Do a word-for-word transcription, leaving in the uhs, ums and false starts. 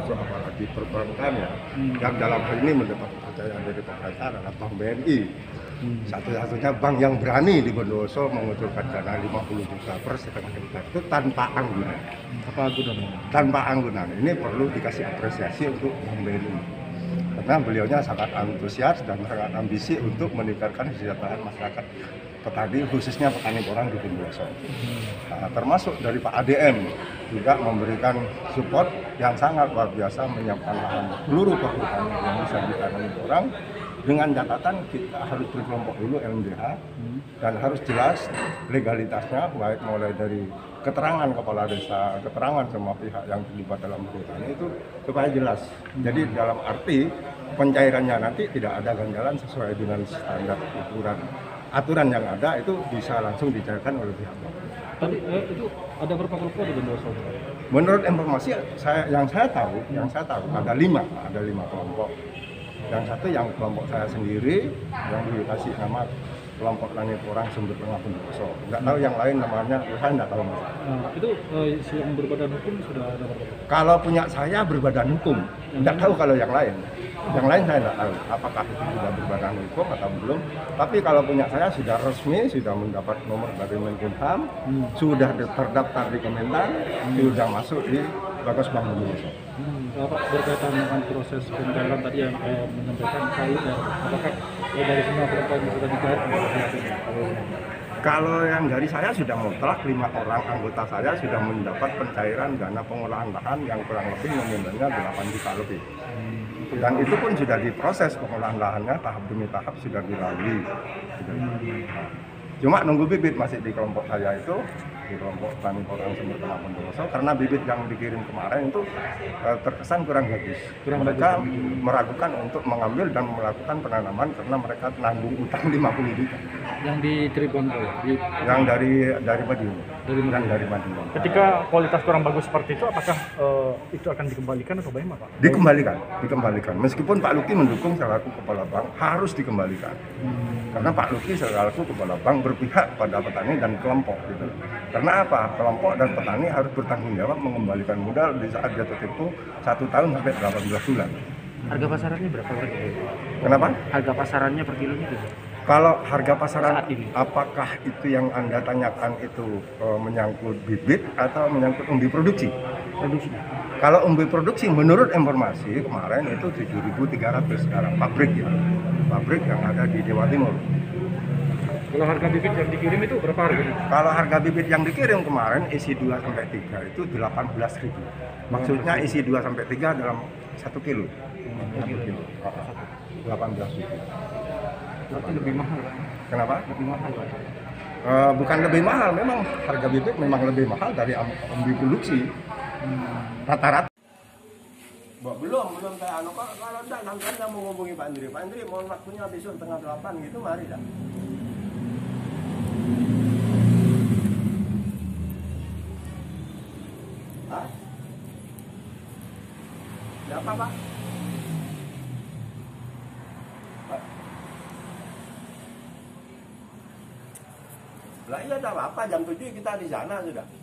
Bondowoso apalagi perbankan ya, hmm. yang dalam hal ini mendapat kepercayaan dari pemerintah adalah Bank B N I. Hmm. Satu-satunya bank yang berani di Bondowoso mengucurkan dana lima puluh juta per setengah hektar itu tanpa anggunan. Apa anggunan? Tanpa anggunan. Ini perlu dikasih apresiasi untuk Bank B N I. Karena beliaunya sangat antusias dan sangat ambisi untuk meningkatkan kesejahteraan masyarakat petani, khususnya petani porang di Bondowoso. Nah, termasuk dari Pak A D M juga memberikan support yang sangat luar biasa, menyiapkan lahan seluruh perhutani yang bisa ditanami porang dengan catatan kita harus berkelompok dulu L M D H dan harus jelas legalitasnya, baik mulai dari keterangan kepala desa, keterangan semua pihak yang terlibat dalam perhutani itu supaya jelas. Jadi dalam arti pencairannya nanti tidak ada ganjalan sesuai dengan standar ukuran aturan yang ada, itu bisa langsung dicairkan oleh pihak bank. Tadi eh, itu ada berapa kelompok di Bondowoso? Menurut informasi saya yang saya tahu, yang saya tahu ada lima, ada lima kelompok. Yang satu yang kelompok saya sendiri yang dikasih nama kelompok tani porang Sumber Tengah Bondowoso. Nggak tahu yang lain namanya, saya nggak tahu. Nah, itu eh, yang berbadan hukum sudah ada berapa? Kalau punya saya berbadan hukum, nggak tahu kalau yang lain. Yang lain saya nggak tahu apakah itu sudah berbadan hukum atau belum. Tapi kalau punya saya sudah resmi, sudah mendapat nomor dari Menkumham, hmm. sudah terdaftar di Kementan, hmm. sudah masuk di Bagas Bank Bondowoso. Hmm, Bapak berkaitan dengan proses pencairan tadi yang eh, menyampaikan kali ya, apakah eh, dari semua kelompok yang sudah dicair? Kalau yang dari saya sudah mutlak, lima orang anggota saya sudah mendapat pencairan dana pengolahan lahan yang kurang lebih nominalnya delapan juta lebih. Dan itu pun sudah diproses pengolahan lahannya tahap demi tahap sudah dilalui. Cuma nunggu bibit masih di kelompok saya itu, di kelompok tani porang Sumber Tengah Bondowoso, karena bibit yang dikirim kemarin itu eh, terkesan kurang bagus. Kurang mereka bagus. Meragukan untuk mengambil dan melakukan penanaman karena mereka nanggung utang lima puluh juta. Yang di Tribun di... Yang dari dari Madiun. Dari Yang dari Madiun. Ketika kualitas kurang bagus seperti itu, apakah uh, itu akan dikembalikan atau bagaimana, Pak? Dikembalikan, dikembalikan. Meskipun Pak Luki mendukung selaku kepala bank, harus dikembalikan. Hmm. Karena Pak Luki selaku kepala bank berpihak pada petani dan kelompok gitu. Karena apa? Kelompok dan petani harus bertanggung jawab mengembalikan modal di saat jatuh tempo satu tahun sampai delapan belas bulan. Harga pasarannya berapa per kilo? Kenapa? Harga pasarannya per kilonya gitu. Kalau harga pasaran, apakah itu yang Anda tanyakan itu e, menyangkut bibit atau menyangkut umbi produksi? Produksi. Kalau umbi produksi, menurut informasi kemarin itu tujuh ribu tiga ratus sekarang pabrik ya, pabrik yang ada di Jawa Timur. Kalau harga bibit yang dikirim itu berapa harganya? Kalau harga bibit yang dikirim kemarin isi dua sampai tiga itu delapan belas ribu. Maksudnya isi dua sampai tiga dalam satu kilo. satu kilo. delapan belas ribu. Berarti lebih mahal, Pak. Kenapa? Lebih mahal, Pak. Uh, bukan lebih mahal, memang harga bibit memang lebih mahal dari umbi produksi. Rata-rata. Hmm. Belum, belum kayak anu. Kalau enggak, nanti Anda mau ngomongin Pak Andri. Pak Andri, mohon waktunya besok tengah delapan gitu, mari dah. Hah? Siapa, Pak? Lah iya, tak apa-apa, jam tujuh kita di sana sudah.